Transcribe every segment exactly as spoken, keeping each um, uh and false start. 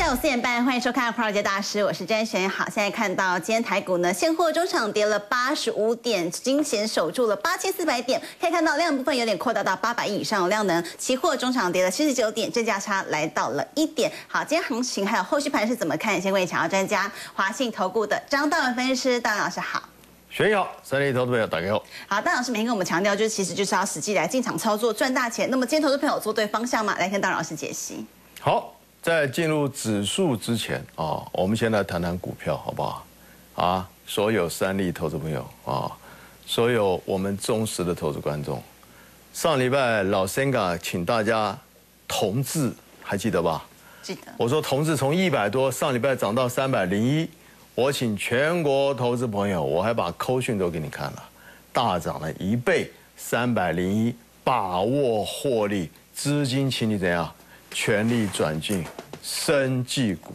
下午四点半，欢迎收看《华尔街大师》，我是詹璇。好，现在看到今天台股呢，现货中场跌了八十五点，惊险守住了八千四百点。可以看到量部分有点扩大到八百亿以上的量能，期货中场跌了七十九点，正价差来到了一点。好，今天行情还有后续盘是怎么看？先问请教专家，华信投顾的张大文分析师，大文老师好。 学友，三立投资朋友大家好。 好，大老师每天跟我们强调，就是其实就是要实际来进场操作赚大钱。那么今天投资朋友做对方向吗？来跟大老师解析。 好。 在进入指数之前啊，我们先来谈谈股票，好不好？啊，所有三立投资朋友啊，所有我们忠实的投资观众，上礼拜老 Senga 请大家同志，还记得吧？ 记得。我说同志从一百多，上礼拜涨到三百零一，我请全国投资朋友，我还把扣讯都给你看了，大涨了一倍，三百零一，把握获利，资金请你怎样？ 全力转进生技股。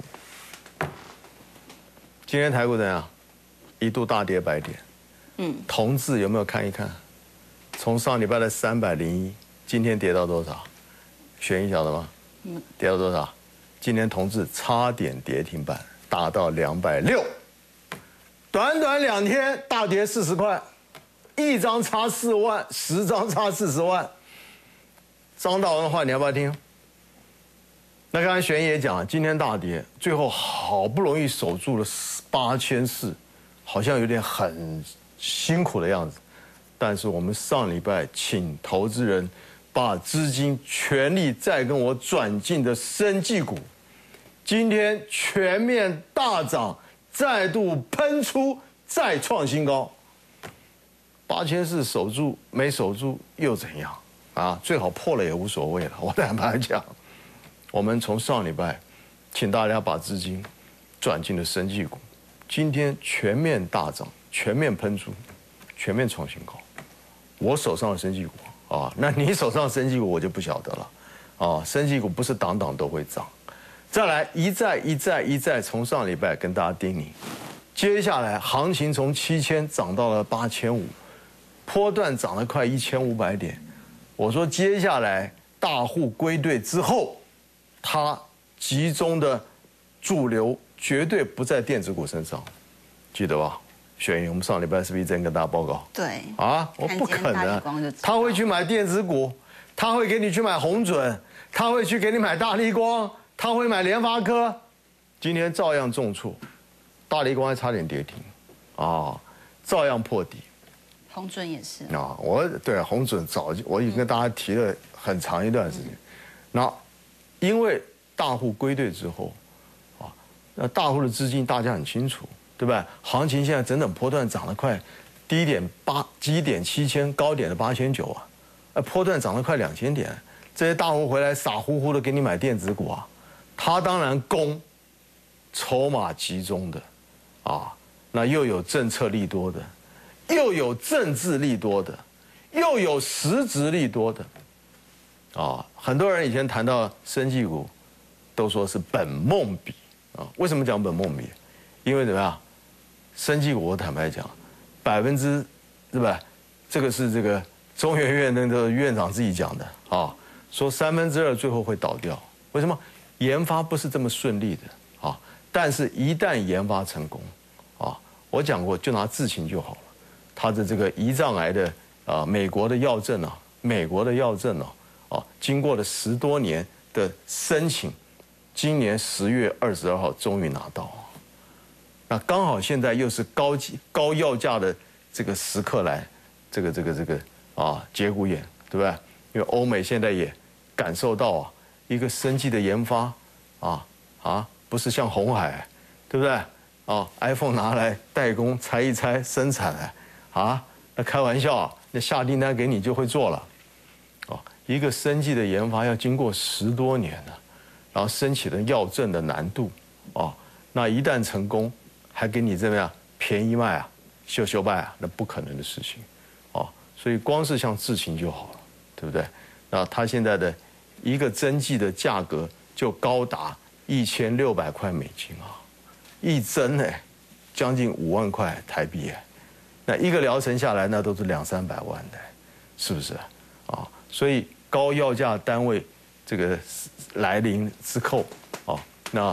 今天台股怎样？一度大跌百点。嗯，同志有没有看一看？从上礼拜的三百零一，今天跌到多少？选一晓得吗？嗯，跌到多少？今天同志差点跌停板，达到两百六。短短两天大跌四十块，一张差四万，十张差四十万。张大文的话你要不要听？ 那刚才玄也讲，今天大跌，最后好不容易守住了八千四，好像有点很辛苦的样子。但是我们上礼拜请投资人把资金全力再跟我转进的生技股，今天全面大涨，再度喷出，再创新高。八千四守住没守住又怎样啊？最好破了也无所谓了，我坦白讲。 我们从上礼拜，请大家把资金转进了生技股，今天全面大涨，全面喷出，全面创新高。我手上的生技股啊，那你手上的生技股我就不晓得了啊。生技股不是档档都会涨。再来一再一再一再从上礼拜跟大家叮咛，接下来行情从七千涨到了八千五，波段涨了快一千五百点。我说接下来大户归队之后。 它集中的主流绝对不在电子股身上，记得吧？雪莹，我们上礼拜是不是一直跟大家报告？ 对。 啊，我不可能，他会去买电子股，他会给你去买鸿准，他会去给你买大立光，他会买联发科，今天照样重挫，大立光还差点跌停，啊，照样破底。 鸿准也是。 啊，我对鸿准早就我已经跟大家提了很长一段时间，那。 因为大户归队之后，啊，那大户的资金大家很清楚，对吧？行情现在整整波段涨了快，低点八基点七千，高点的八千九啊，呃，波段涨了快两千点。这些大户回来傻乎乎的给你买电子股啊，他当然攻，筹码集中的，啊，那又有政策利多的，又有政治利多的，又有实质利多的。 啊，很多人以前谈到生技股，都说是本梦比啊。为什么讲本梦比？因为怎么样，生技股我坦白讲，百分之，是吧？这个是这个中研院那个院长自己讲的啊，说三分之二最后会倒掉。为什么？研发不是这么顺利的啊。但是，一旦研发成功，啊，我讲过，就拿智勤就好了，它的这个胰脏癌的啊，美国的药证啊，美国的药证啊。 啊，经过了十多年的申请，今年十月二十二号终于拿到。那刚好现在又是高高药价的这个时刻来，这个这个这个啊节骨眼，对不对？因为欧美现在也感受到啊，一个生技的研发啊啊，不是像鸿海，对不对？啊 ，iPhone 拿来代工拆一拆生产啊，那开玩笑，那下订单给你就会做了。 一个生技的研发要经过十多年了，然后申请的药证的难度，啊，那一旦成功，还给你这么样便宜卖啊，秀秀卖啊，那不可能的事情，啊，所以光是像智勤就好了，对不对？那它现在的一个针剂的价格就高达一千六百块美金啊，一针呢，将近五万块台币哎，那一个疗程下来，那都是两三百万的，是不是啊？所以高药价单位这个来临之后，啊，那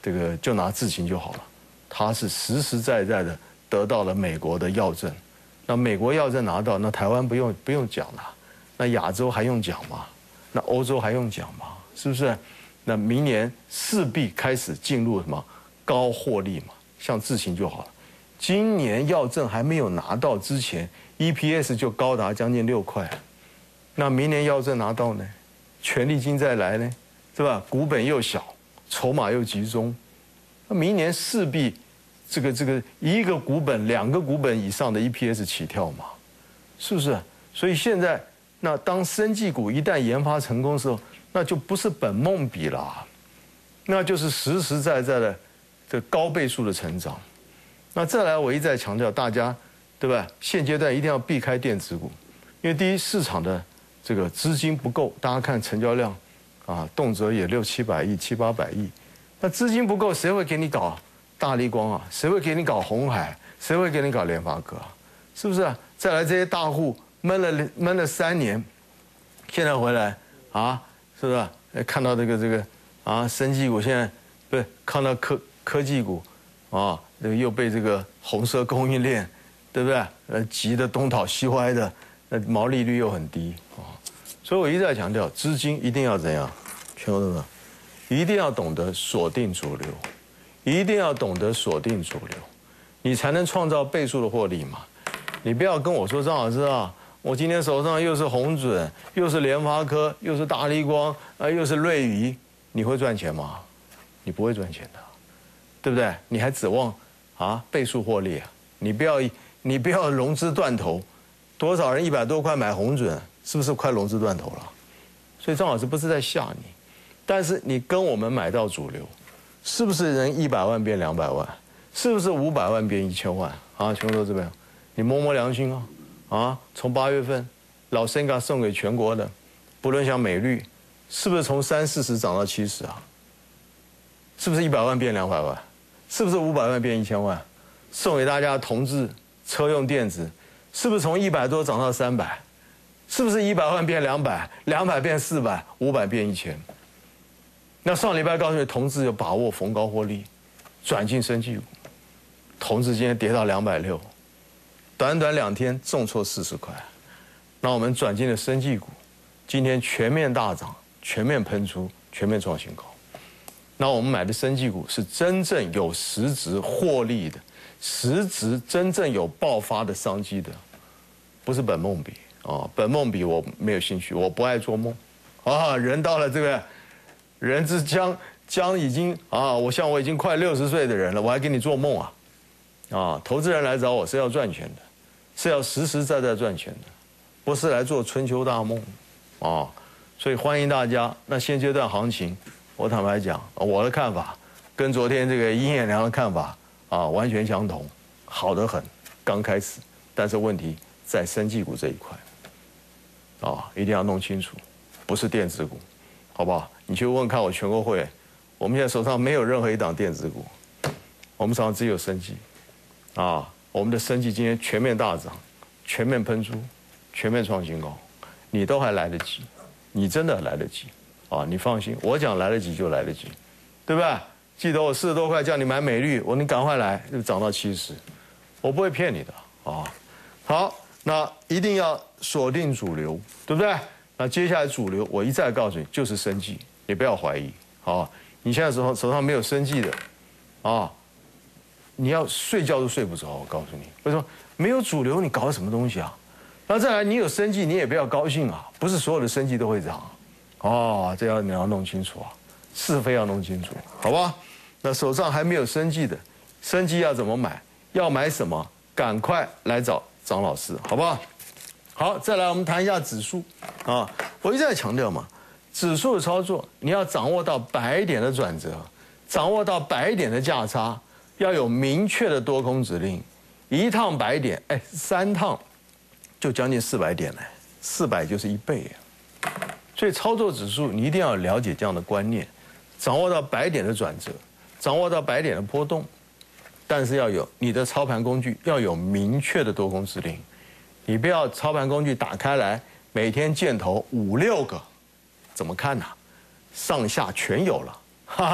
这个就拿智勤就好了，它是实实在在的得到了美国的药证，那美国药证拿到，那台湾不用不用讲了，那亚洲还用讲吗？那欧洲还用讲吗？是不是？那明年势必开始进入什么高获利嘛，像智勤就好了。今年药证还没有拿到之前 ，E P S 就高达将近六块，那明年药证拿到呢，权利金再来呢，是吧？股本又小，筹码又集中，那明年势必这个这个一个股本、两个股本以上的 E P S 起跳嘛，是不是？所以现在那当生技股一旦研发成功的时候，那就不是本梦比啦，那就是实实在在的这高倍数的成长。那再来，我一再强调大家，对吧？现阶段一定要避开电子股，因为第一市场的这个资金不够，大家看成交量，啊，动辄也六七百亿、七八百亿，那资金不够，谁会给你搞大立光啊？谁会给你搞鸿海？谁会给你搞联发科啊？是不是啊？再来这些大户闷了闷了三年，现在回来啊，是不是啊？看到这个这个啊，生技股现在不是看到科科技股啊。这个又被这个红色供应链，对不对？呃，急得东倒西歪的，那毛利率又很低啊，所以我一再强调，资金一定要怎样？全国同志，一定要懂得锁定主流，一定要懂得锁定主流，你才能创造倍数的获利嘛。你不要跟我说张老师啊，我今天手上又是鸿准，又是联发科，又是大立光，啊，又是瑞昱，你会赚钱吗？你不会赚钱的，对不对？你还指望？啊，倍数获利啊！你不要，你不要融资断头，多少人一百多块买鸿准，是不是快融资断头了？所以张老师不是在吓你，但是你跟我们买到主流，是不是人一百万变两百万？是不是五百万变一千万？啊，全国都这么样，你摸摸良心啊！啊，从八月份老森嘎送给全国的，不论像美绿，是不是从三四十涨到七十啊？是不是一百万变两百万？是不是五百万变一千万？送给大家同志车用电子，是不是从一百多涨到三百？是不是一百万变两百，两百变四百，五百变一千？那上礼拜告诉你，同志有把握逢高获利，转进生技股，同志今天跌到两百六，短短两天重挫四十块，那我们转进了生技股，今天全面大涨，全面喷出，全面创新高。那我们买的生技股是真正有实质获利的，实质真正有爆发的商机的，不是本梦比啊！本梦比我没有兴趣，我不爱做梦啊！人到了这个人之将将已经啊，我像我已经快六十岁的人了，我还跟你做梦啊！啊，投资人来找我是要赚钱的，是要实实在在赚钱的，不是来做春秋大梦啊！所以欢迎大家。那现阶段行情。我坦白讲，我的看法跟昨天这个殷彦良的看法啊完全相同，好得很。刚开始，但是问题在生技股这一块，啊，一定要弄清楚，不是电子股，好不好？你去问看我全国会员，我们现在手上没有任何一档电子股，我们手上只有生技，啊，我们的生技今天全面大涨，全面喷出，全面创新高，你都还来得及，你真的来得及。啊，你放心，我讲来得及就来得及，对吧？记得我四十多块叫你买美绿，我你赶快来，就涨到七十，我不会骗你的啊。好，那一定要锁定主流，对不对？那接下来主流，我一再告诉你，就是生技，你不要怀疑啊。你现在手上手上没有生技的，啊，你要睡觉都睡不着。我告诉你，为什么？没有主流，你搞什么东西啊？然后再来，你有生技，你也不要高兴啊，不是所有的生技都会涨。哦，这要你要弄清楚啊，是非要弄清楚，好吧？那手上还没有生技的，生技要怎么买？要买什么？赶快来找张老师，好不好？好，再来我们谈一下指数啊。我一再强调嘛，指数的操作你要掌握到百点的转折，掌握到百点的价差，要有明确的多空指令，一趟百点，哎，三趟就将近四百点了，四百就是一倍啊。所以操作指数，你一定要了解这样的观念，掌握到百点的转折，掌握到百点的波动，但是要有你的操盘工具要有明确的多空指令，你不要操盘工具打开来，每天箭头五六个，怎么看呢、啊？上下全有了，哈哈，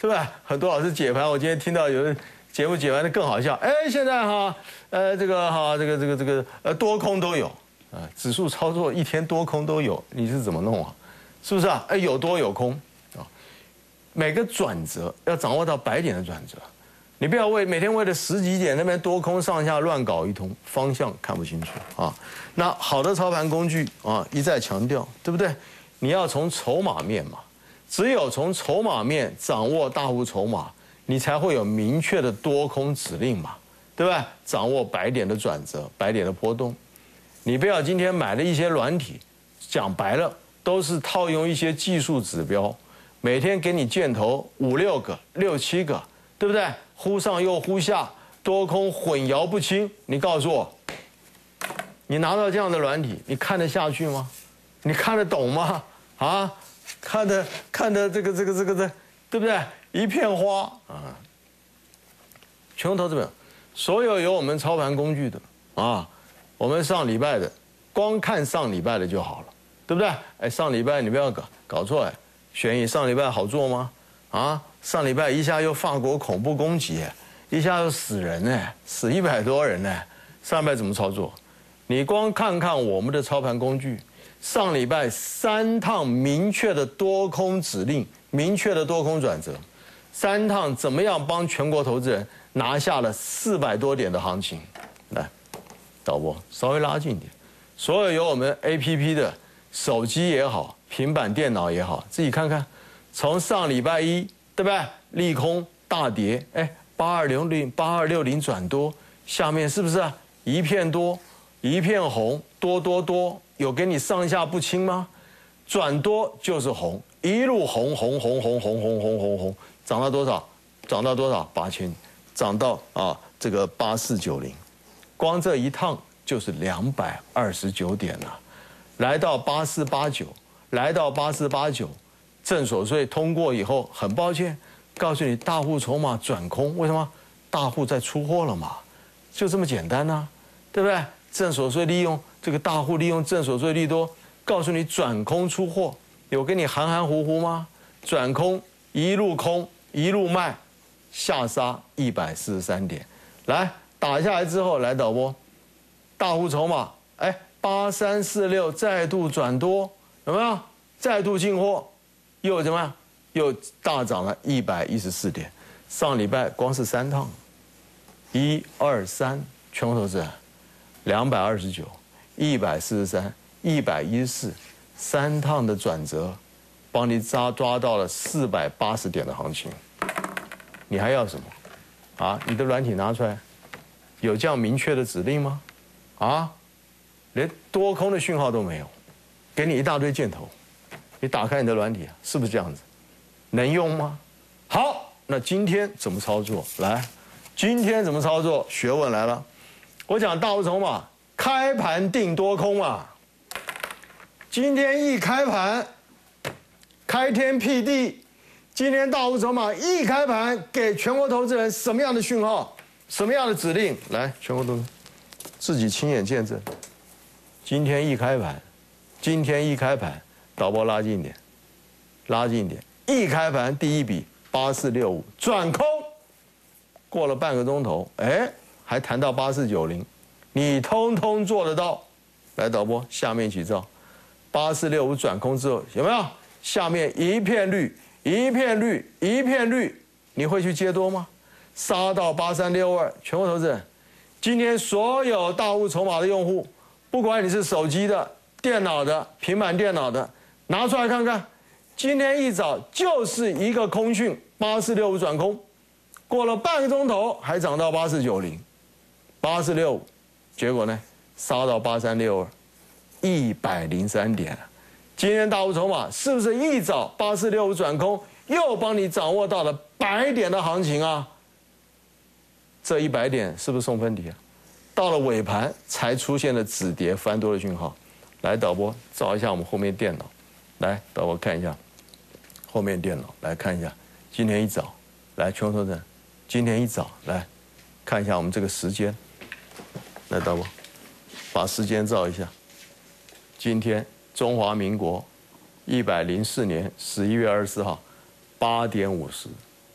对吧？很多老师解盘，我今天听到有人节目解盘的更好笑。哎，现在哈，呃，这个哈，这个这个这个呃，多空都有啊，指数操作一天多空都有，你是怎么弄啊？是不是啊？哎，有多有空啊，每个转折要掌握到百点的转折。你不要为每天为了十几点那边多空上下乱搞一通，方向看不清楚啊。那好的操盘工具啊，一再强调，对不对？你要从筹码面嘛，只有从筹码面掌握大户筹码，你才会有明确的多空指令嘛，对吧？掌握百点的转折，百点的波动。你不要今天买了一些软体，讲白了都是套用一些技术指标，每天给你箭头五六个、六七个，对不对？忽上又忽下，多空混淆不清。你告诉我，你拿到这样的软体，你看得下去吗？你看得懂吗？啊，看得看得这个这个这个这，对不对？一片花啊！全国投资者，所有有我们操盘工具的啊，我们上礼拜的，光看上礼拜的就好了，对不对？哎，上礼拜你不要搞搞错哎，玄宇上礼拜好做吗？啊？上礼拜一下又法国恐怖攻击，一下又死人呢，死一百多人呢。上礼拜怎么操作？你光看看我们的操盘工具，上礼拜三趟明确的多空指令，明确的多空转折，三趟怎么样帮全国投资人拿下了四百多点的行情？来，导播稍微拉近一点，所有有我们 A P P 的手机也好，平板电脑也好，自己看看，从上礼拜一。对不对？利空大跌，哎，八二零零八二六零转多，下面是不是啊？一片多，一片红，多多多，有给你上下不清吗？转多就是红，一路红红红红红红红红红，涨到多少？涨到多少？八千，涨到啊这个八四九零，光这一趟就是两百二十九点了，来到八四八九，来到八四八九。正所税通过以后，很抱歉，告诉你大户筹码转空，为什么？大户在出货了嘛，就这么简单呐、啊，对不对？正所税利用这个大户利用正所税利多，告诉你转空出货，有跟你含含糊糊吗？转空一路空一路卖，下杀一百四十三点，来打下来之后，来导播，大户筹码，哎，八三四六再度转多，有没有？再度进货。又怎么样？又大涨了一百一十四点。上礼拜光是三趟，一二三，全国投资人，两百二十九，一百四十三，一百一十四，三趟的转折，帮你抓抓到了四百八十点的行情。你还要什么？啊，你的软体拿出来，有这样明确的指令吗？啊，连多空的讯号都没有，给你一大堆箭头。你打开你的软体，是不是这样子？能用吗？好，那今天怎么操作？来，今天怎么操作？学问来了。我讲大户筹码，开盘定多空嘛。今天一开盘，开天辟地，今天大户筹码一开盘，给全国投资人什么样的讯号？什么样的指令？来，全国投资自己亲眼见证。今天一开盘，今天一开盘。导播拉近一点，拉近一点。一开盘第一笔八四六五转空，过了半个钟头，哎，还谈到八四九零，你通通做得到。来，导播下面一起照，八四六五转空之后有没有？下面一片绿，一片绿，一片绿，你会去接多吗？杀到八三六二，全国投资人，今天所有大户筹码的用户，不管你是手机的、电脑的、平板电脑的。拿出来看看，今天一早就是一个空讯，八四六五转空，过了半个钟头还涨到八四九零，八四六五，结果呢杀到八三六二，一百零三点。今天大户筹码是不是一早八四六五转空，又帮你掌握到了百点的行情啊？这一百点是不是送分题啊？到了尾盘才出现了止跌翻多的讯号。来，导播照一下我们后面电脑。来，导播看一下后面电脑，来看一下今天一早，来全国投资人，今天一早来看一下我们这个时间。来，导播把时间照一下。今天中华民国一百零四年十一月二十四号八点五十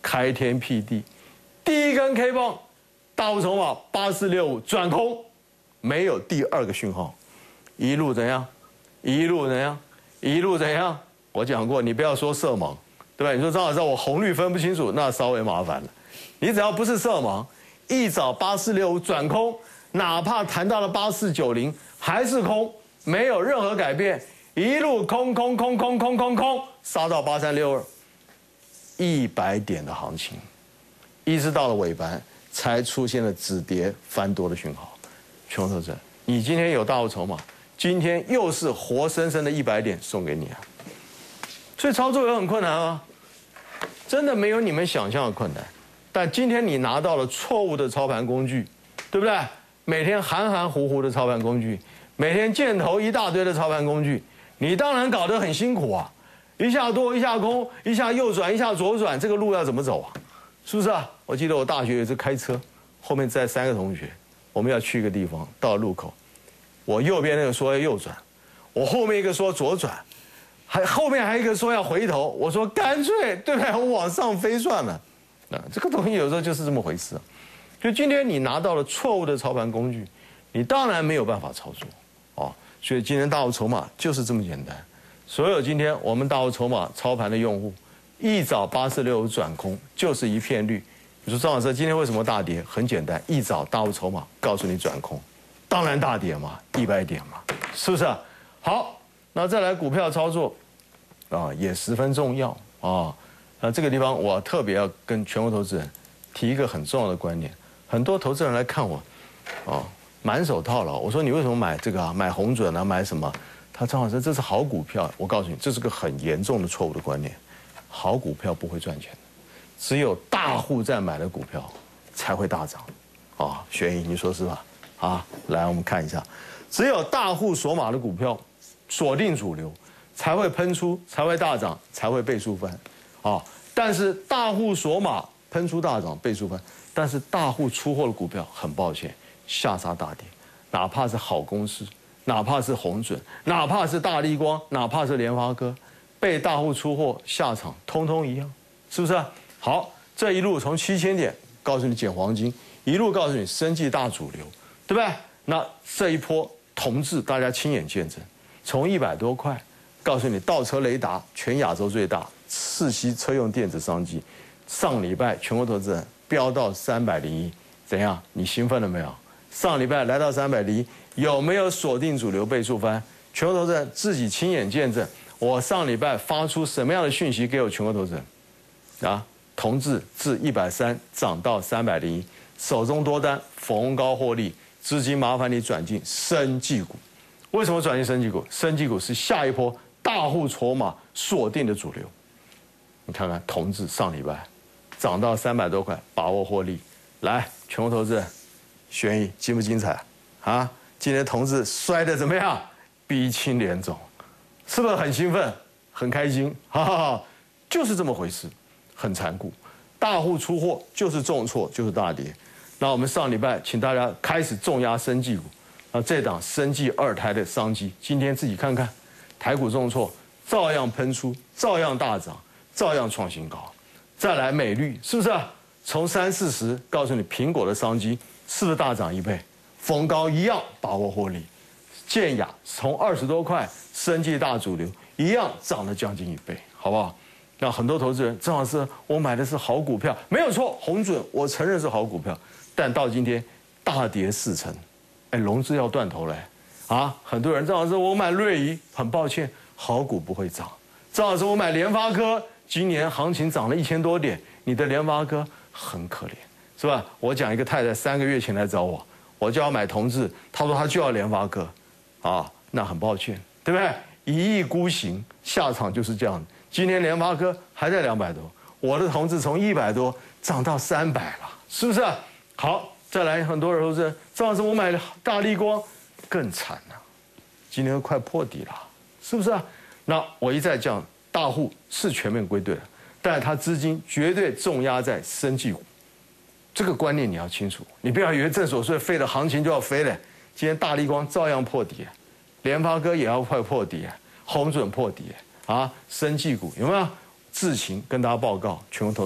开天辟地，第一根 K 棒，大户筹码八四六五转空，没有第二个讯号，一路怎样？一路怎样？一路怎样？我讲过，你不要说色盲，对吧？你说张老师我红绿分不清楚，那稍微麻烦了。你只要不是色盲，一早八四六五转空，哪怕谈到了八四九零还是空，没有任何改变，一路空空空空空空空杀到八三六二，一百点的行情，一直到了尾盘才出现了止跌翻多的讯号。全国投资人，你今天有大户筹码，今天又是活生生的一百点送给你啊！所以操作有很困难啊，真的没有你们想象的困难。但今天你拿到了错误的操盘工具，对不对？每天含含糊糊的操盘工具，每天箭头一大堆的操盘工具，你当然搞得很辛苦啊！一下多一下空，一下右转一下左转，这个路要怎么走啊？是不是啊？我记得我大学有一次开车，后面载三个同学，我们要去一个地方，到了路口，我右边那个说要右转，我后面一个说左转，还后面还有一个说要回头，我说干脆对不对？我往上飞算了。啊，这个东西有时候就是这么回事啊。就今天你拿到了错误的操盘工具，你当然没有办法操作哦。所以今天大户筹码就是这么简单。所有今天我们大户筹码操盘的用户，一早八四六五转空就是一片绿。你说张老师今天为什么大跌？很简单，一早大户筹码告诉你转空，当然大跌嘛，一百点嘛，是不是啊？好，那再来股票操作啊，也十分重要啊。那这个地方我特别要跟全国投资人提一个很重要的观念。很多投资人来看我，哦，满手套牢。我说你为什么买这个啊？买红准啊？买什么？他张老师这是好股票。我告诉你，这是个很严重的错误的观念。好股票不会赚钱的，只有大户在买的股票才会大涨。啊，玄毅，你说是吧？啊，来我们看一下，只有大户锁码的股票，锁定主流，才会喷出，才会大涨，才会倍数翻。啊，但是大户锁码喷出大涨倍数翻，但是大户出货的股票很抱歉下杀大跌，哪怕是好公司，哪怕是红准，哪怕是大立光，哪怕是联发科，被大户出货下场通通一样，是不是啊？好，这一路从七千点告诉你捡黄金，一路告诉你生技大主流，对不对？那这一波同志大家亲眼见证，从一百多块告诉你倒车雷达全亚洲最大。四矽车用电子商机，上礼拜全国投资人飙到三百零一，怎样？你兴奋了没有？上礼拜来到三百零一，有没有锁定主流倍数翻？全国投资人自己亲眼见证。我上礼拜发出什么样的讯息给我全国投资人？啊，同志自一百三涨到三百零一，手中多单逢高获利，资金麻烦你转进生技股。为什么转进生技股？生技股是下一波大户筹码锁定的主流。你看看同志上礼拜涨到三百多块，把握获利。来，全国投资人，玄毅精不精彩啊？今天同志摔得怎么样？鼻青脸肿，是不是很兴奋、很开心？哈哈哈，就是这么回事，很残酷。大户出货就是重挫，就是大跌。那我们上礼拜请大家开始重压生技股，那这档生技二胎的商机，今天自己看看，台股重挫，照样喷出，照样大涨。照样创新高，再来美绿是不是啊？从三四十告诉你苹果的商机是不是大涨一倍？逢高一样把握获利。健雅从二十多块，生技大主流一样涨了将近一倍，好不好？那很多投资人，张老师，我买的是好股票，没有错，红准我承认是好股票，但到今天大跌四成，哎，融资要断头嘞啊！很多人，张老师，我买瑞仪，很抱歉，好股不会涨。张老师，我买联发科。今年行情涨了一千多点，你的联发科很可怜，是吧？我讲一个太太三个月前来找我，我叫她买同志，她说她就要联发科，啊，那很抱歉，对不对？一意孤行，下场就是这样。今天联发科还在两百多，我的同志从一百多涨到三百了，是不是？好，再来，很多人都是，张老师，我买大立光更惨了，今天快破底了，是不是？那我一再讲。大户是全面归队了，但是他资金绝对重压在生技股，这个观念你要清楚。你不要以为正所谓飞的行情就要飞了，今天大立光照样破底，联发科也要快破底，红准破底啊，生技股有没有？智勤跟大家报告，全国投资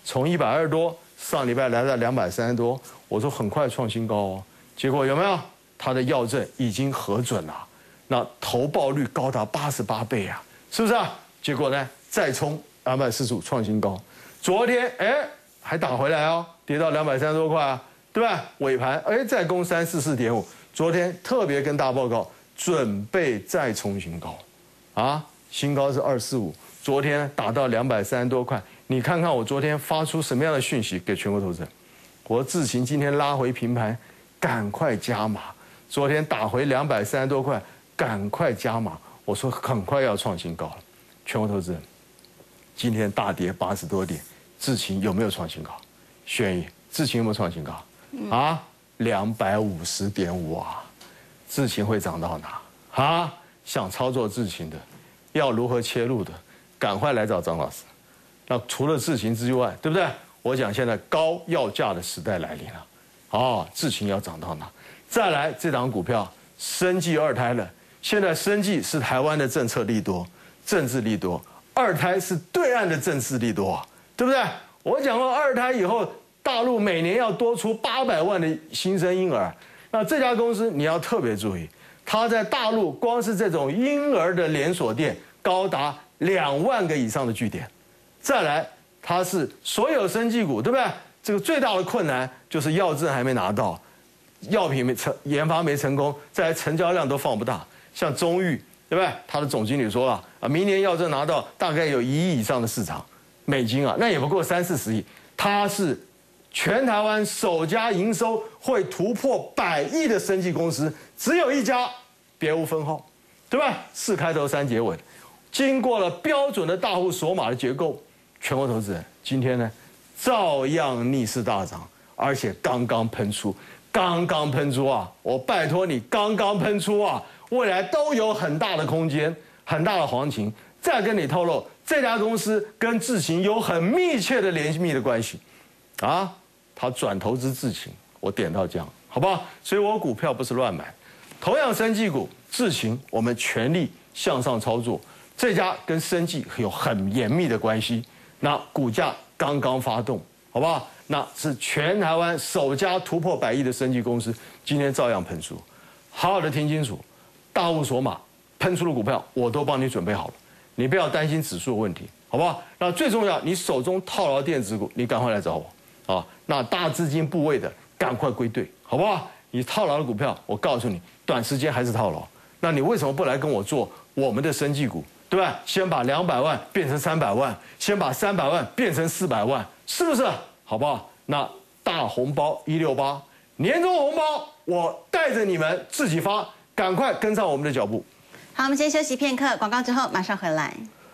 从一百二多，上礼拜来到两百三十多，我说很快创新高哦。结果有没有？它的药证已经核准了，那投报率高达八十八倍啊，是不是啊？结果呢，再冲两百四十五创新高，昨天哎还打回来哦，跌到两百三十多块啊，对吧？尾盘哎再攻三四四点五，昨天特别跟大家报告，准备再冲新高，啊，新高是二四五，昨天打到两百三十多块，你看看我昨天发出什么样的讯息给全国投资人？我自行今天拉回平盘，赶快加码。昨天打回两百三十多块，赶快加码。我说很快要创新高了。全国投资人，今天大跌八十多点，智勤有没有创新高？轩逸，智勤有没有创新高？啊，两百五十点五啊，智勤会涨到哪？啊，想操作智勤的，要如何切入的，赶快来找张老师。那除了智勤之外，对不对？我讲现在高药价的时代来临了，哦，智勤要涨到哪？再来这档股票，生技二胎了。现在生技是台湾的政策利多，政治利多；二胎是对岸的政治利多，对不对？我讲过，二胎以后，大陆每年要多出八百万的新生婴儿。那这家公司你要特别注意，它在大陆光是这种婴儿的连锁店，高达两万个以上的据点。再来，它是所有生技股，对不对？这个最大的困难就是药证还没拿到，药品没成研发没成功，再来成交量都放不大。像中裕，对不对？他的总经理说了啊，明年药证拿到大概有一亿以上的市场美金啊，那也不过三四十亿。它是全台湾首家营收会突破百亿的生技公司，只有一家，别无分号，对吧？四开头三结尾，经过了标准的大户锁码的结构。全国投资人今天呢，照样逆势大涨，而且刚刚喷出，刚刚喷出啊！我拜托你，刚刚喷出啊！未来都有很大的空间，很大的行情。再跟你透露，这家公司跟智勤有很密切的联密的关系，啊，他转投资智勤，我点到这样，好不好？所以我股票不是乱买，同样生技股，智勤我们全力向上操作，这家跟生技有很严密的关系。那股价刚刚发动，好不好？那是全台湾首家突破百亿的生技公司，今天照样喷出。好好的听清楚，大户锁码喷出的股票，我都帮你准备好了，你不要担心指数的问题，好不好？那最重要，你手中套牢电子股，你赶快来找我啊！那大资金部位的，赶快归队，好不好？你套牢的股票，我告诉你，短时间还是套牢。那你为什么不来跟我做我们的生技股？对吧？先把两百万变成三百万，先把三百万变成四百万，是不是？好不好？那大红包一六八，年终红包我带着你们自己发，赶快跟上我们的脚步。 好，我们先休息片刻，广告之后马上回来。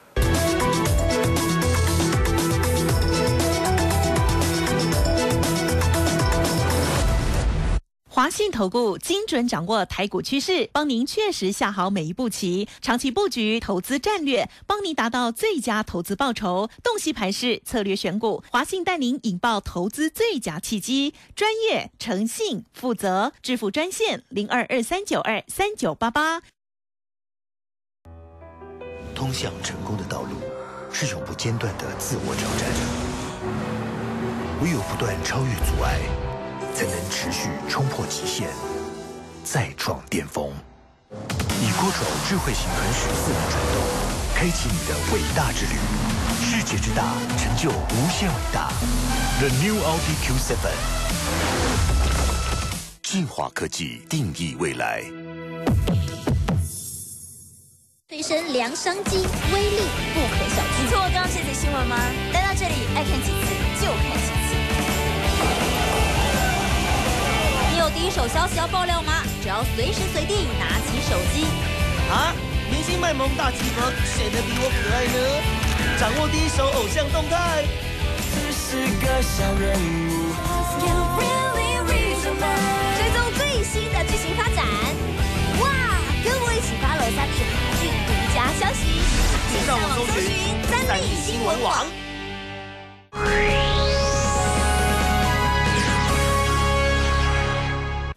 华信投顾精准掌握台股趋势，帮您确实下好每一步棋，长期布局投资战略，帮您达到最佳投资报酬。洞悉盘势，策略选股，华信带您引爆投资最佳契机，专业、诚信、负责，致富专线零二二三九二三九八八。 通向成功的道路是永不间断的自我挑战，唯有不断超越阻碍，才能持续冲破极限，再创巅峰。以郭总智慧型恒时四轮传动，开启你的伟大之旅。世界之大，成就无限伟大。The New Audi Q 七， 进化科技，定义未来。 随身量商机，威力不可小觑。 错过刚刚这则新闻吗？来到这里，爱看几次就看几次。你有第一手消息要爆料吗？只要随时随地拿起手机。 啊，明星卖萌大集合，谁能比我可爱呢？掌握第一手偶像动态，只是个小人物。 追踪最新的剧情发展，哇！跟我一起发了三立韩剧独家消息， 请上网搜寻三立新闻网。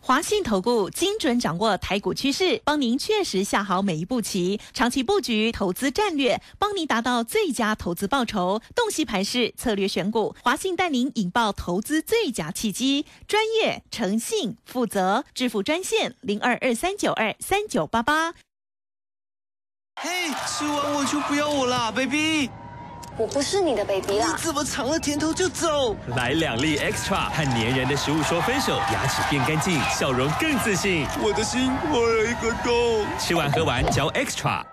华信投顾精准掌握台股趋势，帮您确实下好每一步棋，长期布局投资战略，帮您达到最佳投资报酬。洞悉盘势，策略选股，华信带您引爆投资最佳契机，专业、诚信、负责。致富专线零二二三九二三九八八。 嘿，吃完我就不要我啦 ，baby。 我不是你的 baby 啦！ 你怎么尝了甜头就走？ 来两粒 extra 和粘人的食物说分手，牙齿变干净，笑容更自信。 我的心破了一个洞。 吃完喝完嚼 extra。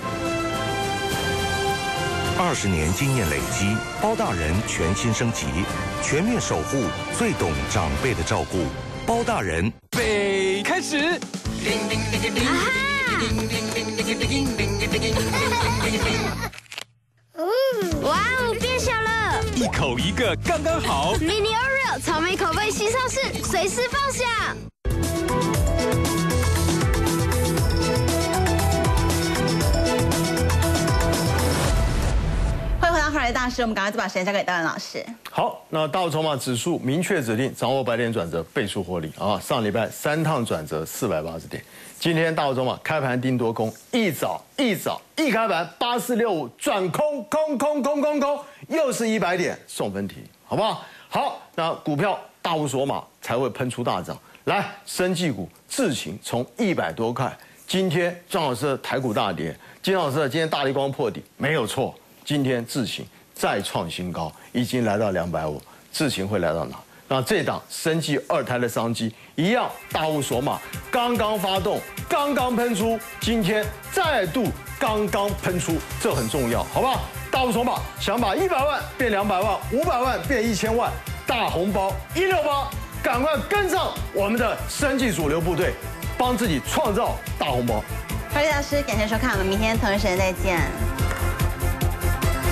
二十年经验累积，包大人全新升级，全面守护最懂长辈的照顾。包大人， 备开始。 嗯，哇哦，变小了， 一口一个刚刚好。 Mini Oreo 草莓口味新上市，随时放享。 欢迎回到华尔街大师，我们赶快再把时间交给戴文老师。 好，那大陆筹码指数明确指定掌握百点转折，倍数获利啊！上礼拜三趟转折，四百八十点。今天大陆筹码开盘定多空，一早一早一开盘八四六五转空，空空空空空，又是一百点送分题，好不好？好，那股票大无所码才会喷出大涨。来，生技股智勤从一百多块，今天张老师的台股大跌，金老师的今天大立光破底，没有错。今天智勤再创新高，已经来到两百五，智勤会来到哪？那这档生技二胎的商机一样大无所码，刚刚发动，刚刚喷出，今天再度刚刚喷出，这很重要，好不好？大无所码，想把一百万变两百万，五百万变一千万，大红包一六八，赶快跟上我们的生技主流部队，帮自己创造大红包。 华尔街大师，感谢收看，我们明天同一时间再见。